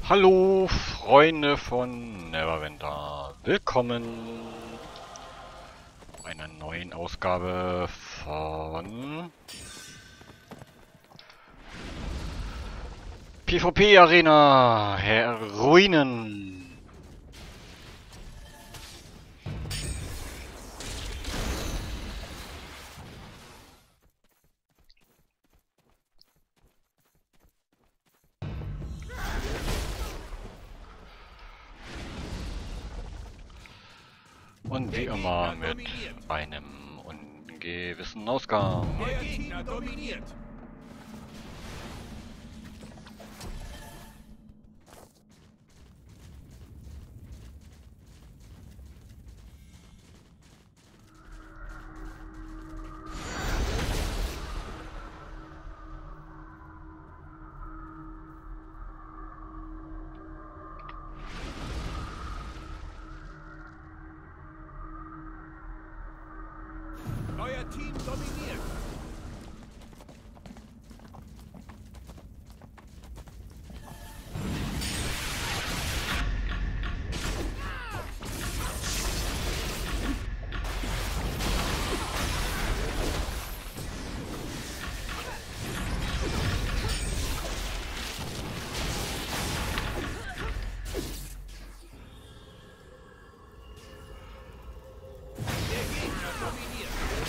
Hallo Freunde von Neverwinter, willkommen bei einer neuen Ausgabe von PvP Arena, Herr Ruinen. Und wie immer mit einem ungewissen Ausgang. Euer Gegner dominiert. Euer Team dominiert. Der Gegner dominiert.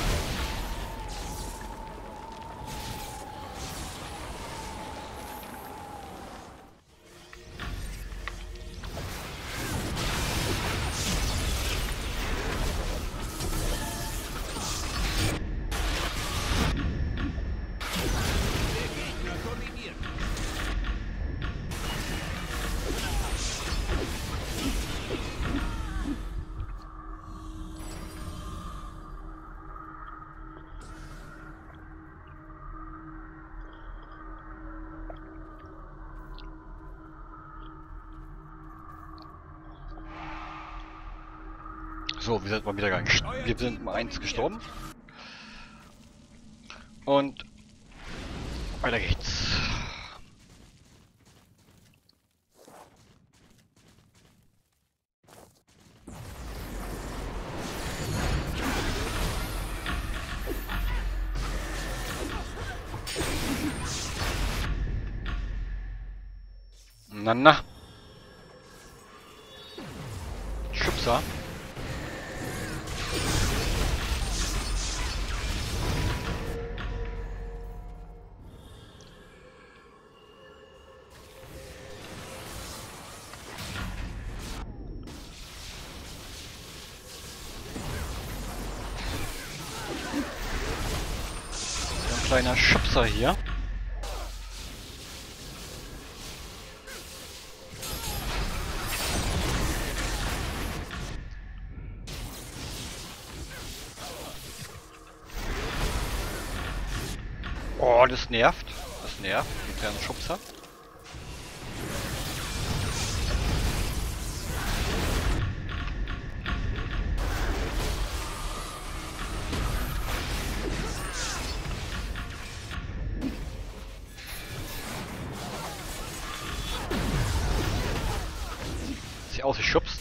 Der Gegner dominiert. So, wir sind mal wieder wir sind mal eins gestorben. Und weiter geht's. Na. Schubser. So ein kleiner Schubser hier. Oh, das nervt. Das nervt. Gibt ja einen Schubser. Sieht aus wie Schubs.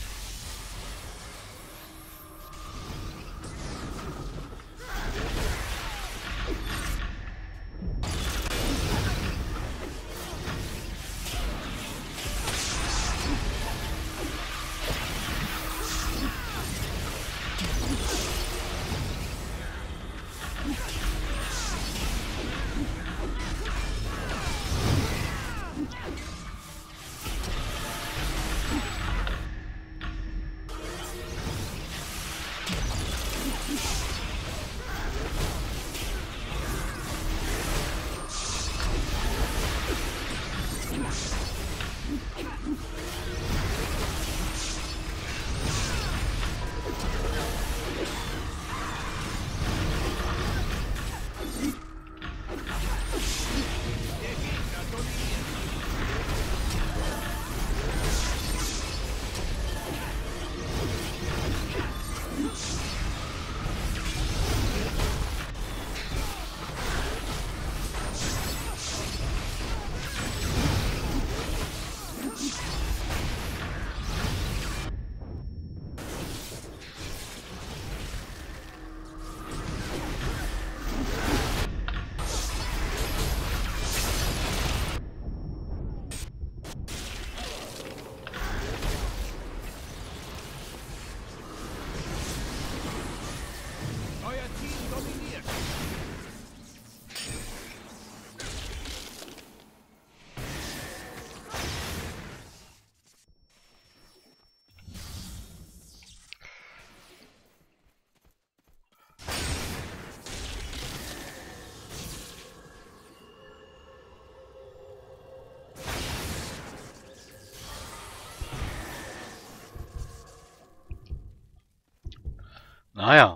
Naja.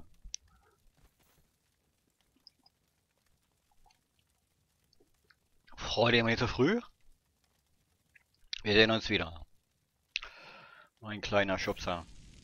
Freude mir zu früh. Wir sehen uns wieder. Mein kleiner Schubser.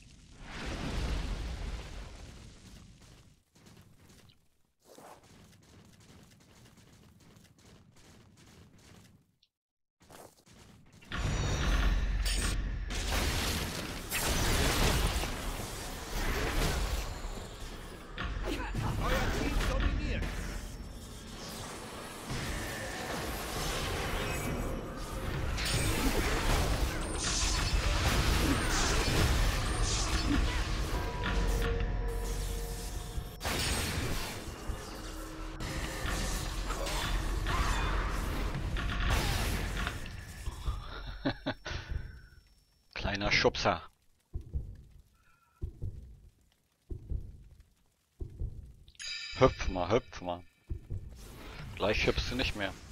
Euer Team dominiert. Kleiner Schubser. Hüpf mal, hüpf mal. Gleich hüpfst du nicht mehr.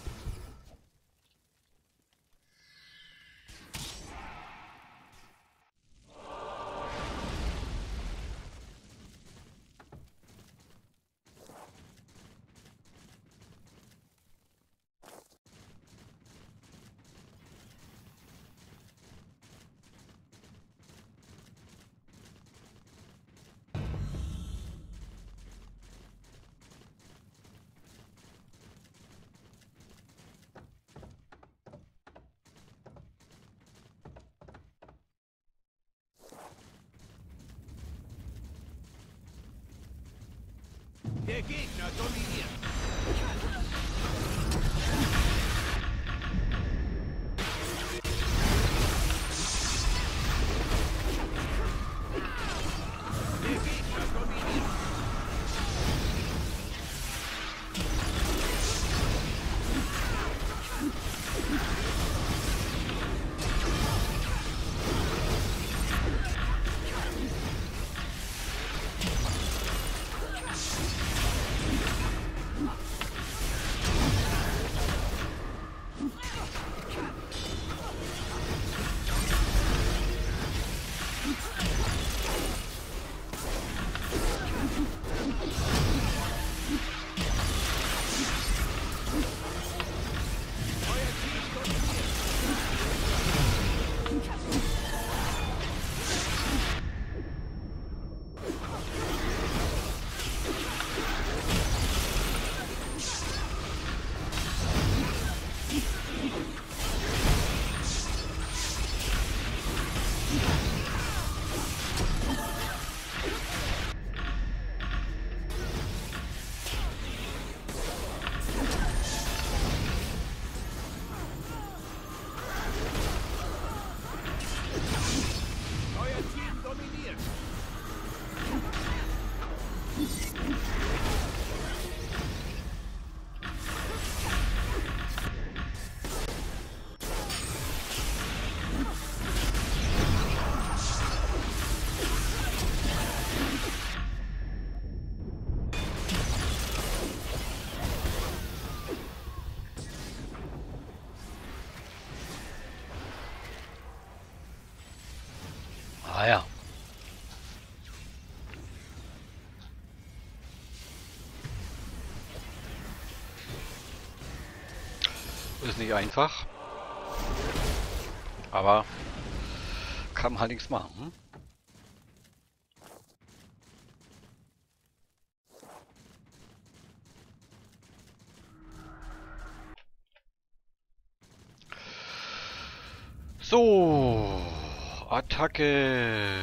Der Gegner dominiert. Der Gegner dominiert. Euer Team dominiert. Euer Team dominiert. Ah ja. Ist nicht einfach. Aber kann man halt nichts machen. Hm? So, Attacke.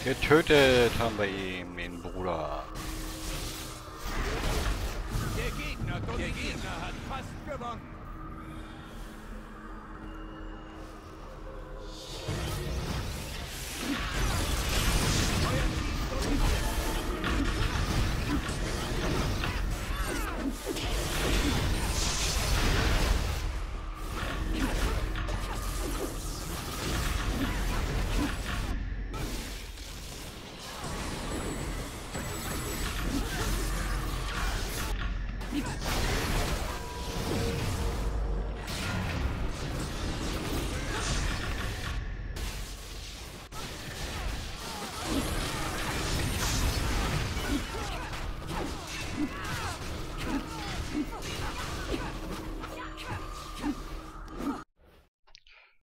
Getötet haben wir ihn, den Bruder. Der Gegner hat fast gewonnen.